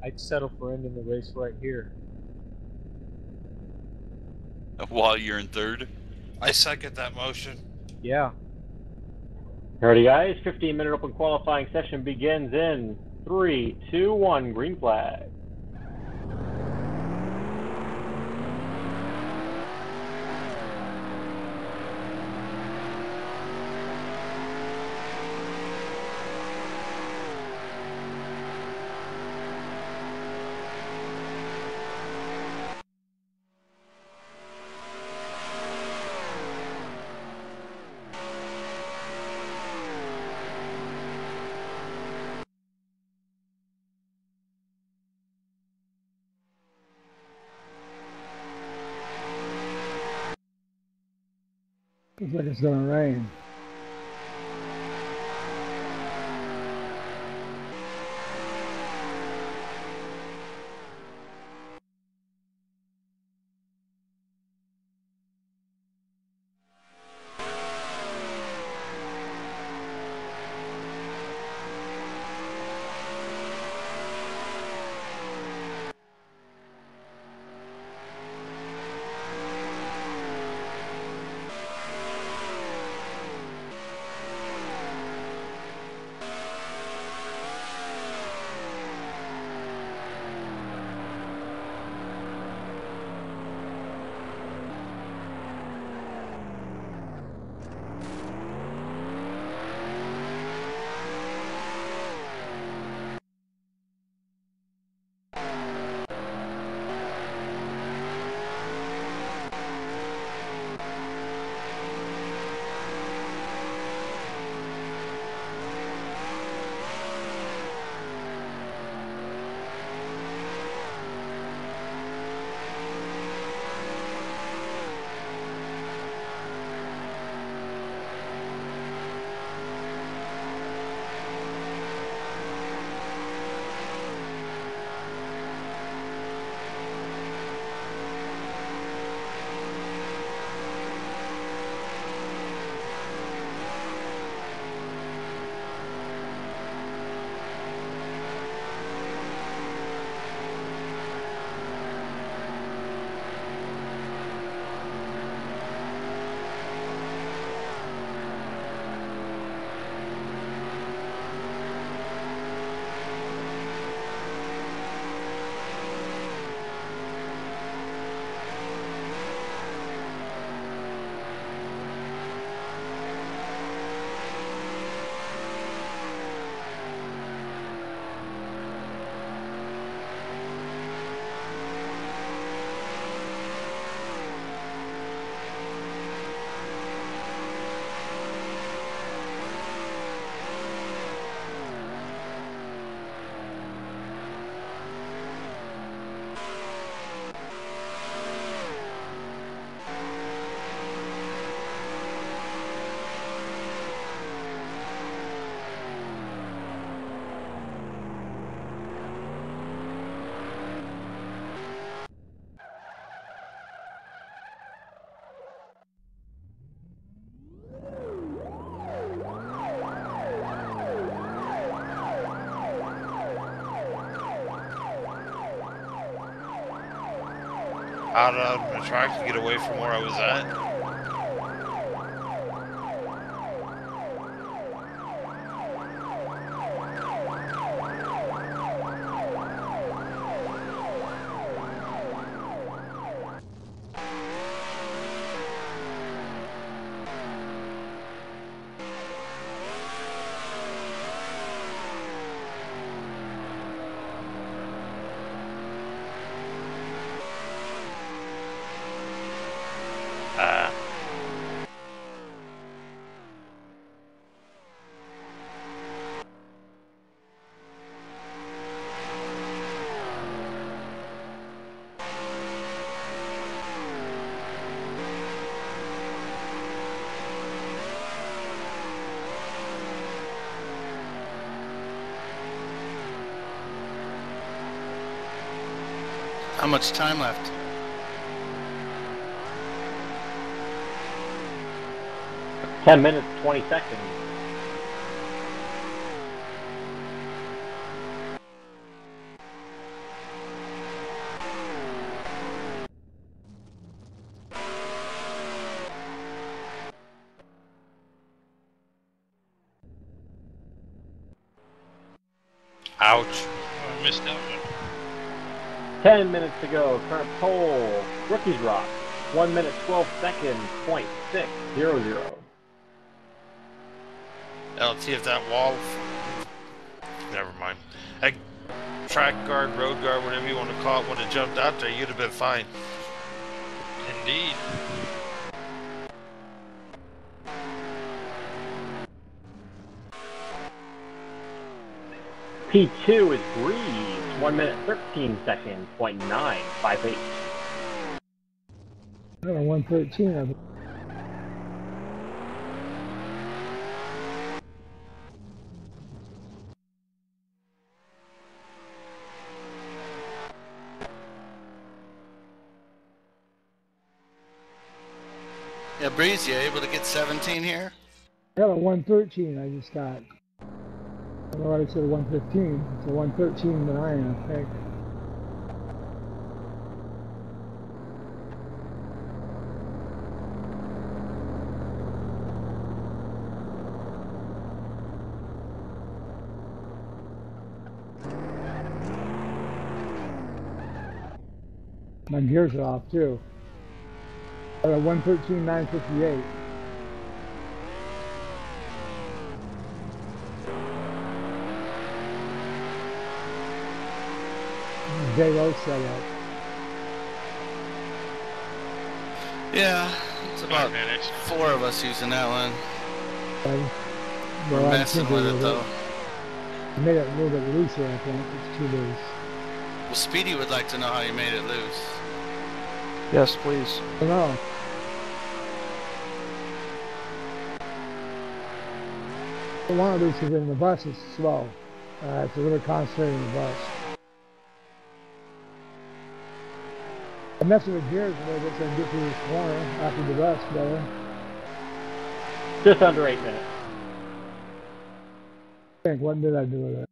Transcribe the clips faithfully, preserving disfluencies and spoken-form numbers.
I'd settle for ending the race right here. While you're in third? I second that motion. Yeah. Alrighty, guys. fifteen minute open qualifying session begins in three, two, one. Green flag. Looks like it's gonna rain. Out on the track to get away from where I was at. Ah. How much time left? ten minutes, twenty seconds. Ouch. Oh, I missed that one. Ten minutes to go. Current pole. Rookies Rock. One minute, twelve seconds, point six zero zero. Let's see if that wall. Never mind. That track guard, road guard, whatever you want to call it, would have jumped out there, you'd have been fine. Indeed. P two is Breeze. One minute, thirteen seconds, point nine five eight. I got a one thirteen of it. Yeah, Breeze, you able to get seventeen here? I got a one thirteen I just got. I don't know why I said a one fifteen. It's a one thirteen benign, I think. My gears are off too. I got a one thirteen nine fifty-eight. J O setup. Yeah, it's about four of us using that one. Okay. We're Well, I messing think with a it little though. bit- I made it a little bit looser, I think. It's too loose. Well, Speedy would like to know how you made it loose. Yes, please. I don't know. I want to lose because in the bus it's slow. Uh, it's a little concentrated in the bus. I messed with the gears a little bit so I can get through this corner after the bus better. Just under eight minutes. I think, what did I do with it?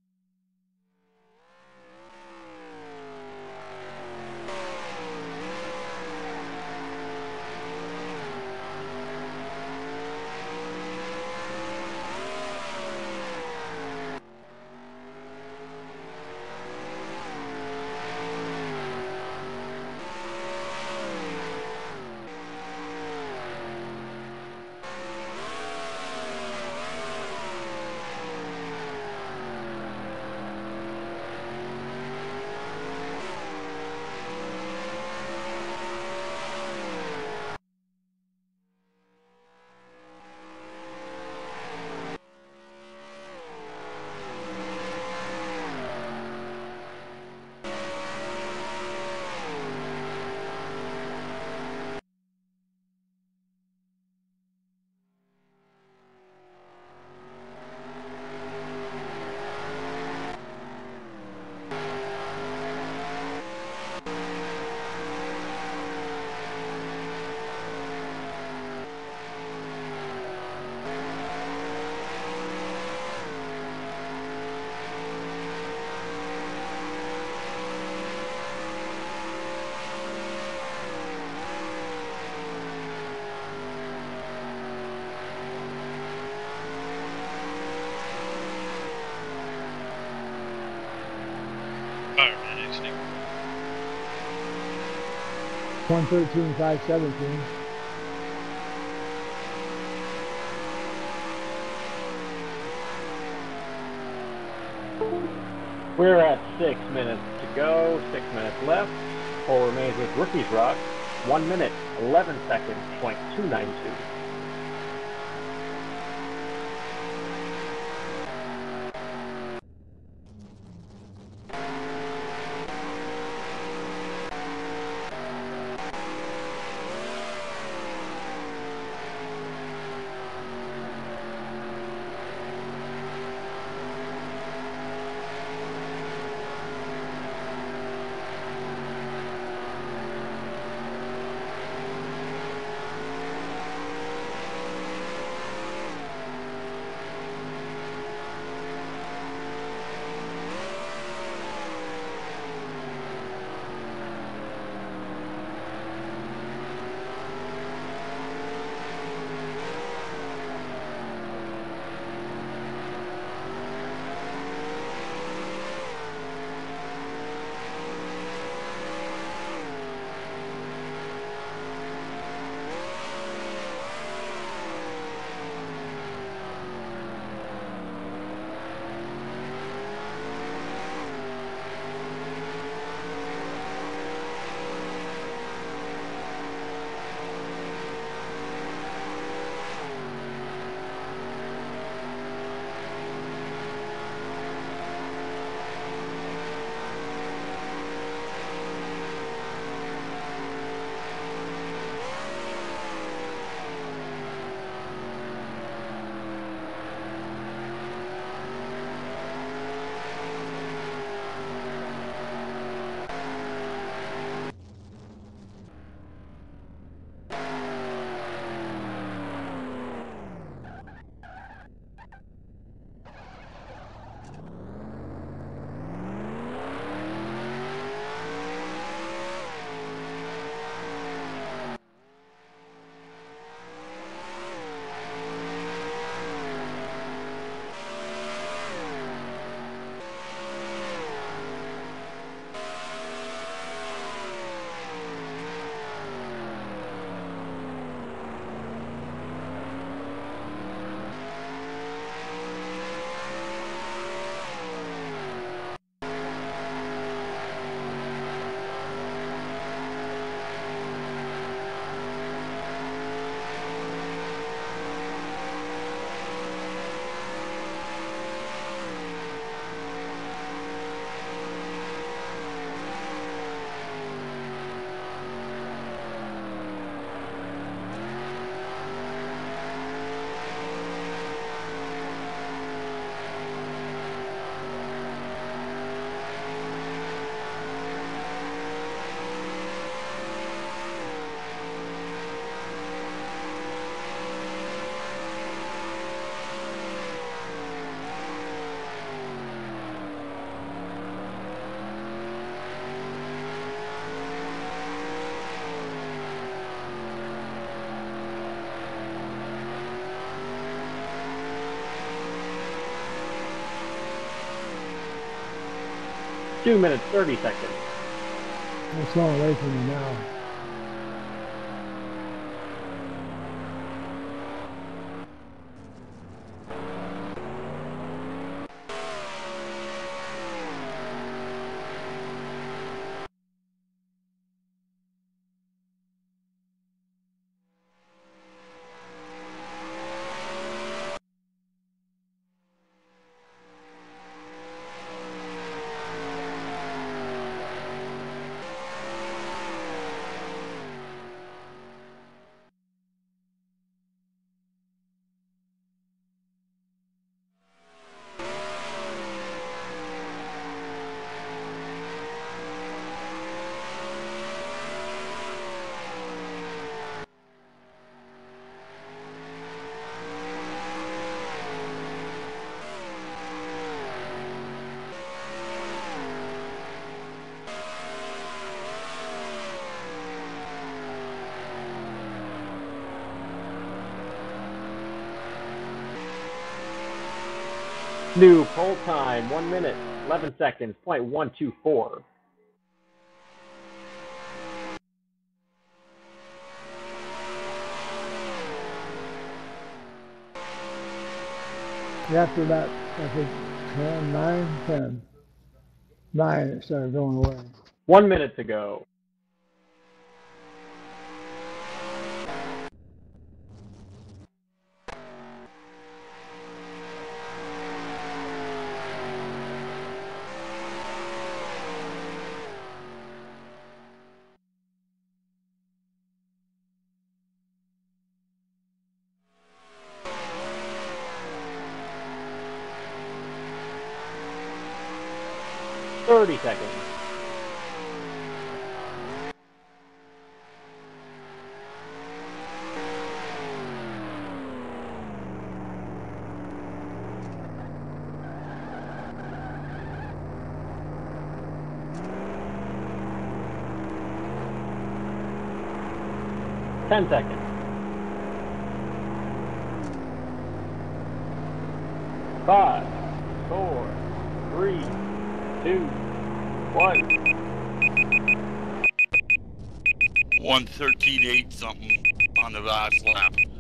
one thirteen five seventeen. We're at six minutes to go, six minutes left. Pole remains with Rookies Rock. One minute, eleven seconds, point two nine two. two minutes, thirty seconds. They're slowing away from me now. New pole time, one minute, eleven seconds, point one two four. After that, I think ten, nine, ten. Nine, it started going away. One minute to go. thirty seconds. ten seconds. Five, four, three, two, one. one thirteen eight something on the last lap.